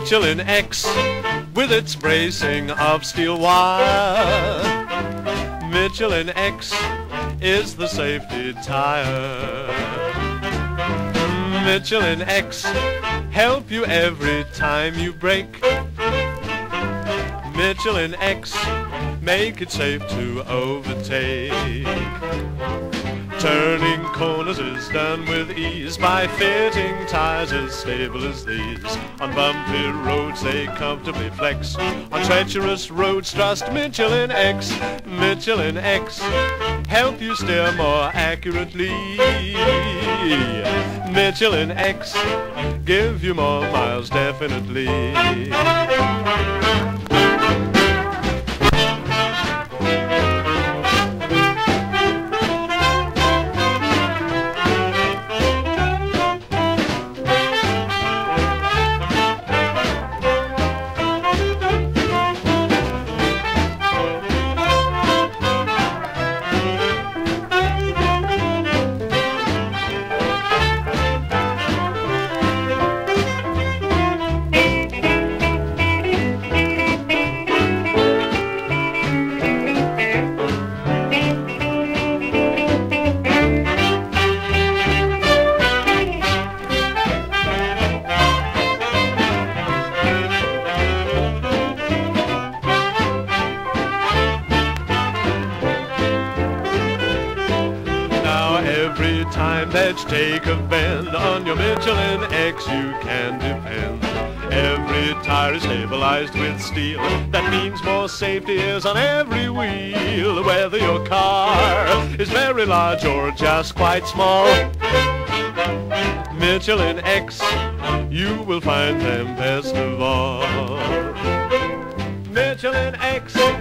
Michelin X with its bracing of steel wire. Michelin X is the safety tire. Michelin X help you every time you brake. Michelin X make it safe to overtake. Turning corners is done with ease by fitting tires as stable as these. On bumpy roads they comfortably flex. On treacherous roads trust Michelin X. Michelin X help you steer more accurately. Michelin X give you more miles definitely. Every time that you take a bend on your Michelin X you can depend. Every tire is stabilized with steel. That means more safety is on every wheel. Whether your car is very large or just quite small, Michelin X, you will find them best of all. Michelin X